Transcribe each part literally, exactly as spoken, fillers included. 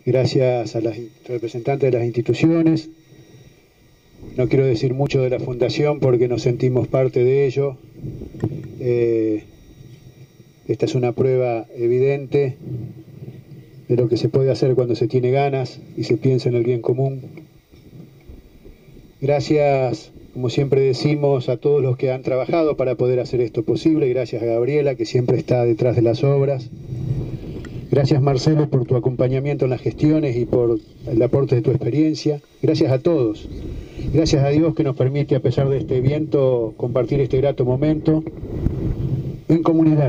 gracias a las representantes de las instituciones. No quiero decir mucho de la Fundación porque nos sentimos parte de ello. Eh, esta es una prueba evidente de lo que se puede hacer cuando se tiene ganas y se piensa en el bien común. Gracias, como siempre decimos, a todos los que han trabajado para poder hacer esto posible. Gracias a Gabriela, que siempre está detrás de las obras. Gracias, Marcelo, por tu acompañamiento en las gestiones y por el aporte de tu experiencia. Gracias a todos. Gracias a Dios que nos permite, a pesar de este viento, compartir este grato momento en comunidad.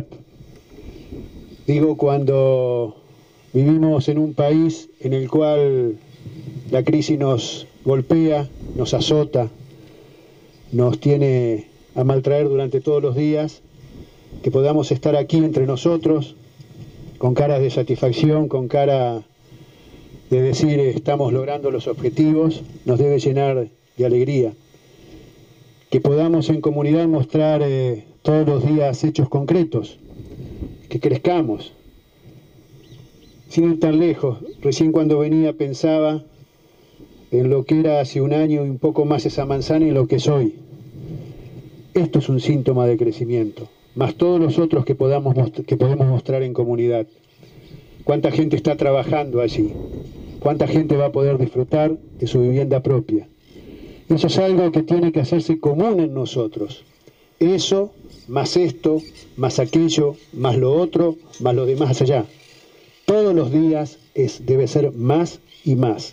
Digo, cuando vivimos en un país en el cual la crisis nos golpea, nos azota, nos tiene a maltraer durante todos los días, que podamos estar aquí entre nosotros, con caras de satisfacción, con cara de decir estamos logrando los objetivos, nos debe llenar de alegría. Que podamos en comunidad mostrar eh, todos los días hechos concretos, que crezcamos. Sin ir tan lejos, recién cuando venía pensaba en lo que era hace un año y un poco más esa manzana y lo que es hoy. Esto es un síntoma de crecimiento, más todos los otros que, podamos que podemos mostrar en comunidad. ¿Cuánta gente está trabajando allí? ¿Cuánta gente va a poder disfrutar de su vivienda propia? Eso es algo que tiene que hacerse común en nosotros. Eso, más esto, más aquello, más lo otro, más lo demás allá. Todos los días es, debe ser más y más.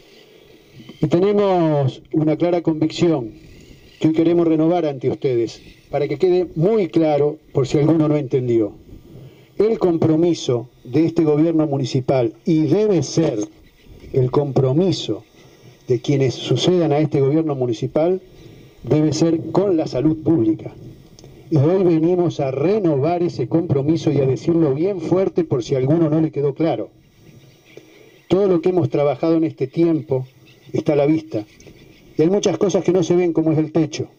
Y tenemos una clara convicción que hoy queremos renovar ante ustedes, para que quede muy claro, por si alguno no entendió. El compromiso de este gobierno municipal, y debe ser el compromiso de quienes sucedan a este gobierno municipal, debe ser con la salud pública. Y hoy venimos a renovar ese compromiso y a decirlo bien fuerte por si a alguno no le quedó claro. Todo lo que hemos trabajado en este tiempo está a la vista. Y hay muchas cosas que no se ven, como es el techo,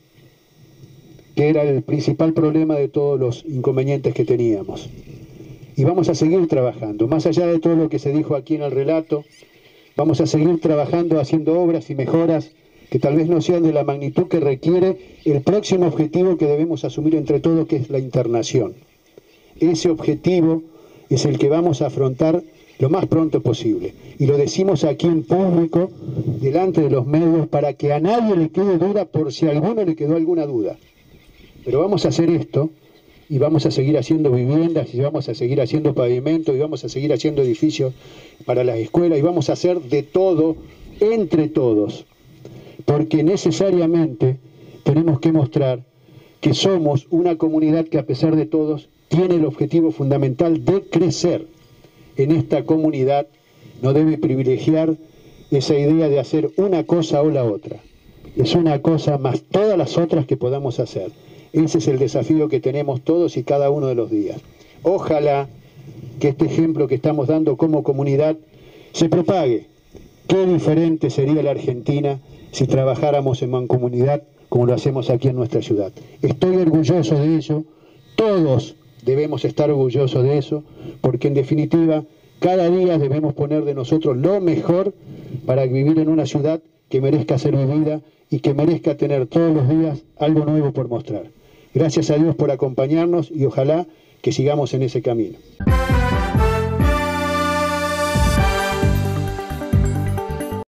que era el principal problema de todos los inconvenientes que teníamos. Y vamos a seguir trabajando, más allá de todo lo que se dijo aquí en el relato, vamos a seguir trabajando, haciendo obras y mejoras que tal vez no sean de la magnitud que requiere el próximo objetivo que debemos asumir entre todos, que es la internación. Ese objetivo es el que vamos a afrontar lo más pronto posible. Y lo decimos aquí en público, delante de los medios, para que a nadie le quede duda, por si a alguno le quedó alguna duda. Pero vamos a hacer esto, y vamos a seguir haciendo viviendas, y vamos a seguir haciendo pavimento, y vamos a seguir haciendo edificios para las escuelas, y vamos a hacer de todo, entre todos. Porque necesariamente tenemos que mostrar que somos una comunidad que, a pesar de todos, tiene el objetivo fundamental de crecer. En esta comunidad no debe privilegiar esa idea de hacer una cosa o la otra. Es una cosa más todas las otras que podamos hacer. Ese es el desafío que tenemos todos y cada uno de los días. Ojalá que este ejemplo que estamos dando como comunidad se propague. Qué diferente sería la Argentina si trabajáramos en mancomunidad como lo hacemos aquí en nuestra ciudad. Estoy orgulloso de ello, todos debemos estar orgullosos de eso, porque en definitiva cada día debemos poner de nosotros lo mejor para vivir en una ciudad que merezca ser vivida y que merezca tener todos los días algo nuevo por mostrar. Gracias a Dios por acompañarnos y ojalá que sigamos en ese camino.